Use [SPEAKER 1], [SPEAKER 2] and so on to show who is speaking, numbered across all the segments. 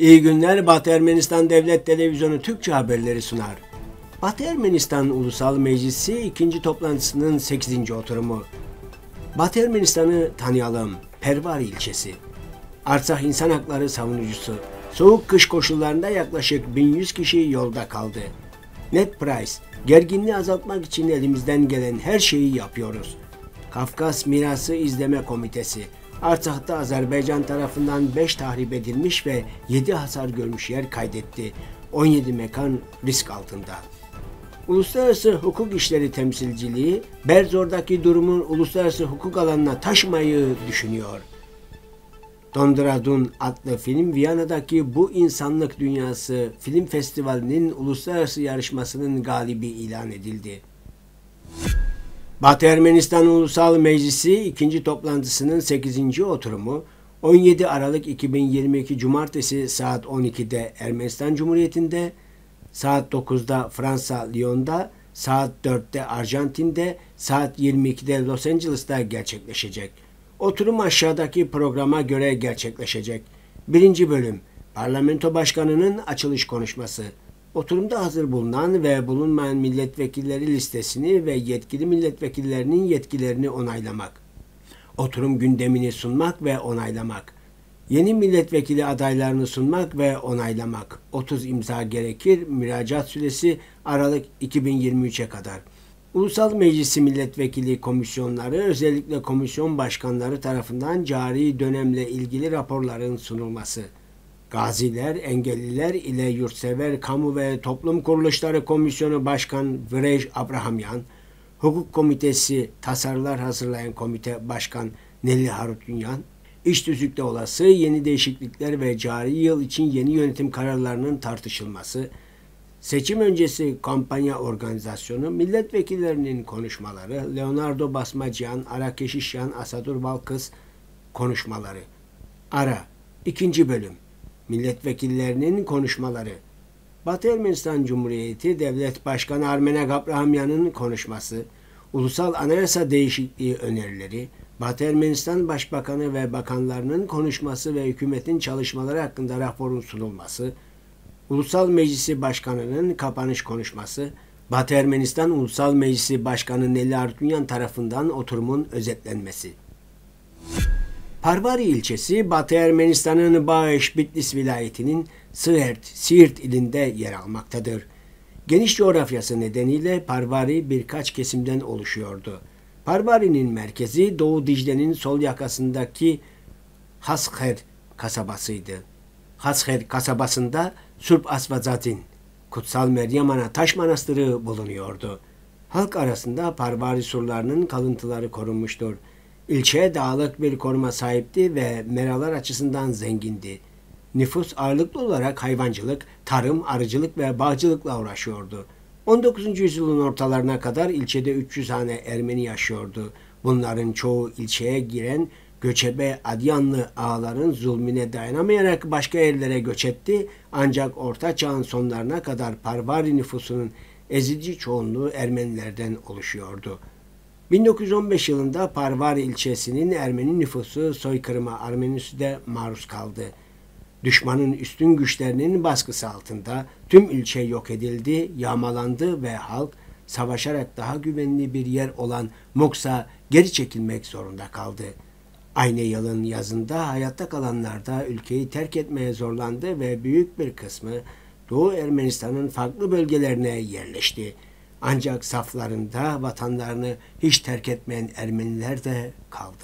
[SPEAKER 1] İyi günler, Batı Ermenistan Devlet Televizyonu Türkçe haberleri sunar. Batı Ermenistan Ulusal Meclisi 2. toplantısının 8. oturumu. Batı Ermenistan'ı tanıyalım. Pervari ilçesi. Artsakh insan hakları savunucusu. Soğuk kış koşullarında yaklaşık 1100 kişi yolda kaldı. Net Price. Gerginliği azaltmak için elimizden gelen her şeyi yapıyoruz. Kafkas Mirası İzleme Komitesi. Artsakh'ta Azerbaycan tarafından 5 tahrip edilmiş ve 7 hasar görmüş yer kaydetti. 17 mekan risk altında. Uluslararası Hukuk İşleri Temsilciliği, Berzor'daki durumun uluslararası hukuk alanına taşımayı düşünüyor. Dondradun adlı film, Viyana'daki Bu İnsanlık Dünyası Film Festivali'nin uluslararası yarışmasının galibi ilan edildi. Batı Ermenistan Ulusal Meclisi 2. toplantısının 8. oturumu 17 Aralık 2022 Cumartesi saat 12'de Ermenistan Cumhuriyeti'nde, saat 9'da Fransa Lyon'da, saat 4'te Arjantin'de, saat 22'de Los Angeles'ta gerçekleşecek. Oturum aşağıdaki programa göre gerçekleşecek. 1. bölüm Parlamento Başkanı'nın açılış konuşması. Oturumda hazır bulunan ve bulunmayan milletvekilleri listesini ve yetkili milletvekillerinin yetkilerini onaylamak. Oturum gündemini sunmak ve onaylamak. Yeni milletvekili adaylarını sunmak ve onaylamak. 30 imza gerekir. Müracaat süresi Aralık 2023'e kadar. Ulusal Meclisi milletvekili komisyonları, özellikle komisyon başkanları tarafından cari dönemle ilgili raporların sunulması. Gaziler, Engelliler ile Yurtsever Kamu ve Toplum Kuruluşları Komisyonu Başkan Vrej Abrahamyan, Hukuk Komitesi tasarılar hazırlayan komite başkan Nelli Harutyunyan, iş tüzükte olası yeni değişiklikler ve cari yıl için yeni yönetim kararlarının tartışılması, seçim öncesi kampanya organizasyonu, milletvekillerinin konuşmaları, Leonardo Basmacyan, Arakeşişyan, Asadur Balkız konuşmaları. Ara 2. bölüm Milletvekillerinin konuşmaları. Batı Ermenistan Cumhuriyeti Devlet Başkanı Armenak Abrahamyan'ın konuşması, ulusal anayasa değişikliği önerileri, Batı Ermenistan Başbakanı ve bakanlarının konuşması ve hükümetin çalışmaları hakkında raporun sunulması, Ulusal Meclisi Başkanı'nın kapanış konuşması, Batı Ermenistan Ulusal Meclisi Başkanı Nelli Harutyunyan tarafından oturumun özetlenmesi. Parvari ilçesi, Batı Ermenistan'ın Bağış-Bitlis vilayetinin Siirt ilinde yer almaktadır. Geniş coğrafyası nedeniyle Parvari birkaç kesimden oluşuyordu. Parvari'nin merkezi Doğu Dicle'nin sol yakasındaki Haskher kasabasıydı. Haskher kasabasında Surp Asvazadin, Kutsal Meryem Ana Taş Manastırı bulunuyordu. Halk arasında Parvari surlarının kalıntıları korunmuştur. İlçe dağlık bir koruma sahipti ve meralar açısından zengindi. Nüfus ağırlıklı olarak hayvancılık, tarım, arıcılık ve bağcılıkla uğraşıyordu. 19. yüzyılın ortalarına kadar ilçede 300 hane Ermeni yaşıyordu. Bunların çoğu ilçeye giren göçebe Adyanlı ağaların zulmüne dayanamayarak başka yerlere göç etti, ancak Orta Çağ'ın sonlarına kadar Parvari nüfusunun ezici çoğunluğu Ermenilerden oluşuyordu. 1915 yılında Parvari ilçesinin Ermeni nüfusu soykırıma Armenüs'de maruz kaldı. Düşmanın üstün güçlerinin baskısı altında tüm ilçe yok edildi, yağmalandı ve halk savaşarak daha güvenli bir yer olan Moks'a geri çekilmek zorunda kaldı. Aynı yılın yazında hayatta kalanlar da ülkeyi terk etmeye zorlandı ve büyük bir kısmı Doğu Ermenistan'ın farklı bölgelerine yerleşti. Ancak saflarında vatanlarını hiç terk etmeyen Ermeniler de kaldı.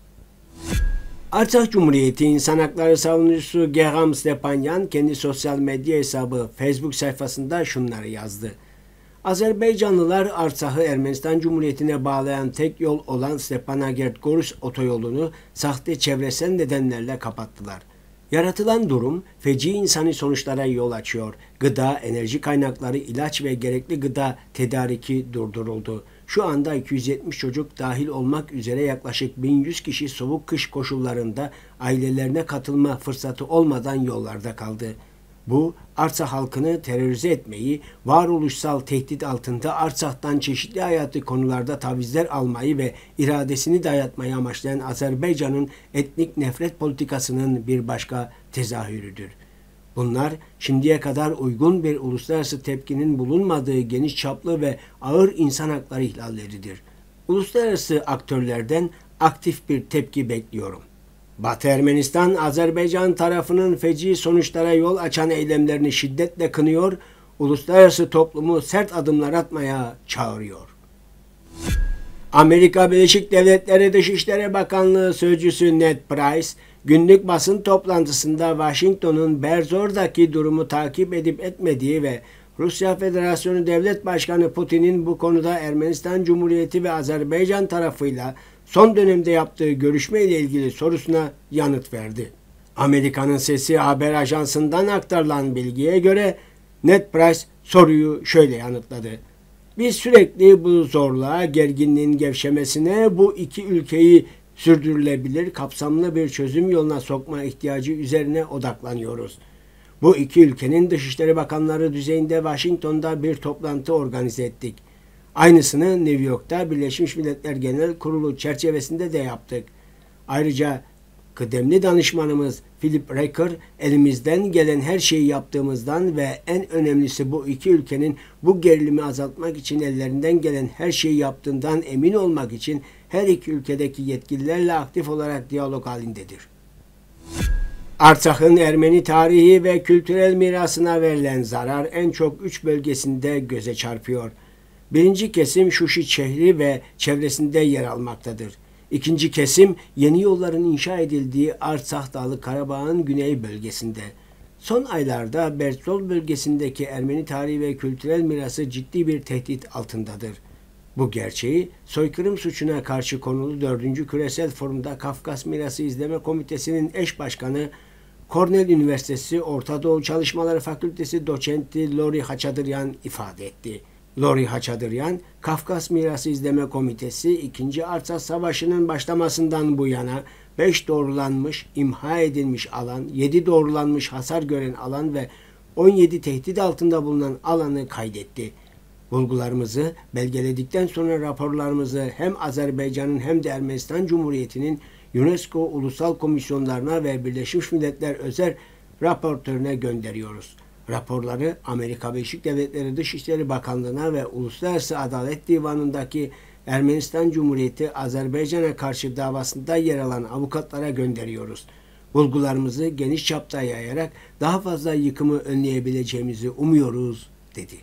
[SPEAKER 1] Artsakh Cumhuriyeti İnsan Hakları Savunucusu Gerham Stepanyan kendi sosyal medya hesabı Facebook sayfasında şunları yazdı. Azerbaycanlılar Artsakh'ı Ermenistan Cumhuriyeti'ne bağlayan tek yol olan Stepanakert-Gorus otoyolunu sahte çevresel nedenlerle kapattılar. Yaratılan durum feci insani sonuçlara yol açıyor. Gıda, enerji kaynakları, ilaç ve gerekli gıda tedariki durduruldu. Şu anda 270 çocuk dahil olmak üzere yaklaşık 1100 kişi soğuk kış koşullarında ailelerine katılma fırsatı olmadan yollarda kaldı. Bu, Artsakh halkını terörize etmeyi, varoluşsal tehdit altında Artsakh'tan çeşitli hayati konularda tavizler almayı ve iradesini dayatmayı amaçlayan Azerbaycan'ın etnik nefret politikasının bir başka tezahürüdür. Bunlar şimdiye kadar uygun bir uluslararası tepkinin bulunmadığı geniş çaplı ve ağır insan hakları ihlalleridir. Uluslararası aktörlerden aktif bir tepki bekliyorum. Batı Ermenistan, Azerbaycan tarafının feci sonuçlara yol açan eylemlerini şiddetle kınıyor, uluslararası toplumu sert adımlar atmaya çağırıyor. Amerika Birleşik Devletleri Dışişleri Bakanlığı Sözcüsü Ned Price, günlük basın toplantısında Washington'un Berzor'daki durumu takip edip etmediği ve Rusya Federasyonu Devlet Başkanı Putin'in bu konuda Ermenistan Cumhuriyeti ve Azerbaycan tarafıyla son dönemde yaptığı görüşme ile ilgili sorusuna yanıt verdi. Amerika'nın Sesi haber ajansından aktarılan bilgiye göre Ned Price soruyu şöyle yanıtladı. Biz sürekli bu zorluğa, gerginliğin gevşemesine, bu iki ülkeyi sürdürülebilir, kapsamlı bir çözüm yoluna sokma ihtiyacı üzerine odaklanıyoruz. Bu iki ülkenin Dışişleri Bakanları düzeyinde Washington'da bir toplantı organize ettik. Aynısını New York'ta Birleşmiş Milletler Genel Kurulu çerçevesinde de yaptık. Ayrıca kıdemli danışmanımız Philip Raker, elimizden gelen her şeyi yaptığımızdan ve en önemlisi bu iki ülkenin bu gerilimi azaltmak için ellerinden gelen her şeyi yaptığından emin olmak için her iki ülkedeki yetkililerle aktif olarak diyalog halindedir. Artsak'ın Ermeni tarihi ve kültürel mirasına verilen zarar en çok 3 bölgesinde göze çarpıyor. Birinci kesim Şuşi şehri ve çevresinde yer almaktadır. İkinci kesim yeni yolların inşa edildiği Artsakh Dağlı Karabağ'ın güney bölgesinde. Son aylarda Berzor bölgesindeki Ermeni tarihi ve kültürel mirası ciddi bir tehdit altındadır. Bu gerçeği soykırım suçuna karşı konulu 4. Küresel Forum'da Kafkas Mirası İzleme Komitesi'nin eş başkanı, Cornell Üniversitesi Orta Doğu Çalışmaları Fakültesi doçenti Lori Haçadıryan ifade etti. Lori Haçadıryan, Kafkas Mirası İzleme Komitesi 2. Artsakh Savaşı'nın başlamasından bu yana 5 doğrulanmış, imha edilmiş alan, 7 doğrulanmış hasar gören alan ve 17 tehdit altında bulunan alanı kaydetti. Bulgularımızı belgeledikten sonra raporlarımızı hem Azerbaycan'ın hem de Ermenistan Cumhuriyeti'nin UNESCO ulusal komisyonlarına ve Birleşmiş Milletler özel raportörüne gönderiyoruz. Raporları Amerika Birleşik Devletleri Dışişleri Bakanlığı'na ve Uluslararası Adalet Divanı'ndaki Ermenistan Cumhuriyeti Azerbaycan'a karşı davasında yer alan avukatlara gönderiyoruz. Bulgularımızı geniş çapta yayarak daha fazla yıkımı önleyebileceğimizi umuyoruz, dedi.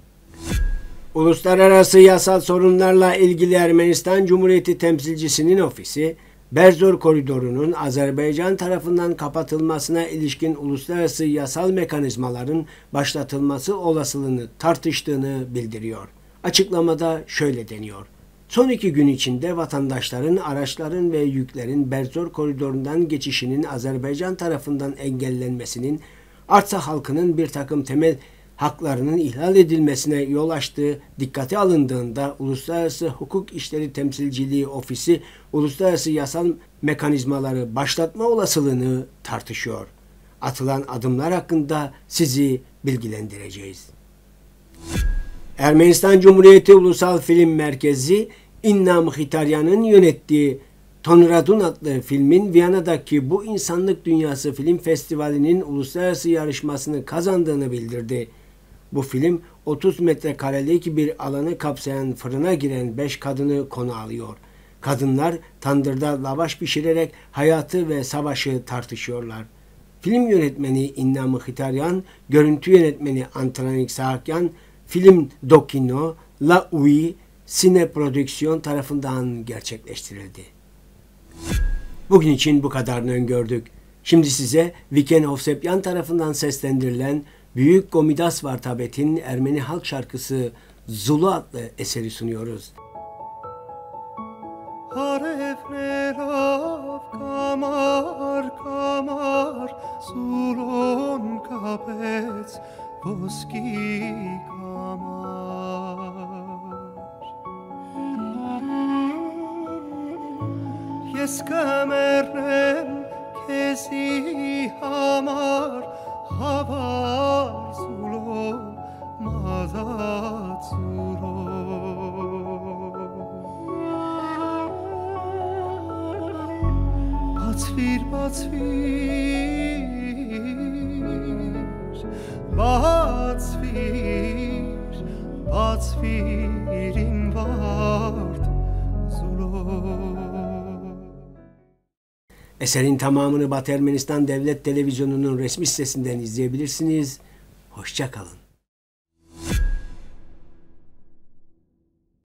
[SPEAKER 1] Uluslararası yasal sorunlarla ilgili Ermenistan Cumhuriyeti temsilcisinin ofisi, Berzor koridorunun Azerbaycan tarafından kapatılmasına ilişkin uluslararası yasal mekanizmaların başlatılması olasılığını tartıştığını bildiriyor. Açıklamada şöyle deniyor. Son 2 gün içinde vatandaşların, araçların ve yüklerin Berzor koridorundan geçişinin Azerbaycan tarafından engellenmesinin, Artsakh halkının bir takım temel haklarının ihlal edilmesine yol açtığı dikkate alındığında Uluslararası Hukuk İşleri Temsilciliği Ofisi uluslararası yasal mekanizmaları başlatma olasılığını tartışıyor. Atılan adımlar hakkında sizi bilgilendireceğiz. Ermenistan Cumhuriyeti Ulusal Film Merkezi, İnna Mkhitaryan'ın yönettiği Tonradun adlı filmin Viyana'daki Bu İnsanlık Dünyası Film Festivali'nin uluslararası yarışmasını kazandığını bildirdi. Bu film 30 metrekarelik bir alanı kapsayan fırına giren 5 kadını konu alıyor. Kadınlar tandırda lavaş pişirerek hayatı ve savaşı tartışıyorlar. Film yönetmeni İnna Mkhitaryan, görüntü yönetmeni Antranik Sahakyan, film Dokino, La Ui, Sine Prodüksiyon tarafından gerçekleştirildi. Bugün için bu kadarını öngördük. Şimdi size Viken Hovsepyan tarafından seslendirilen Büyük Gomidas Vartabet'in Ermeni halk şarkısı Zulu adlı eseri sunuyoruz.
[SPEAKER 2] Harevnerav kamar kamar Zulon kapet voski kamar Yes kamernem kesi hamar Havar zulo mazat zulo Batvir batvir batsvir im vart zulo.
[SPEAKER 1] Eserin tamamını Batı Ermenistan Devlet Televizyonu'nun resmi sitesinden izleyebilirsiniz. Hoşça kalın.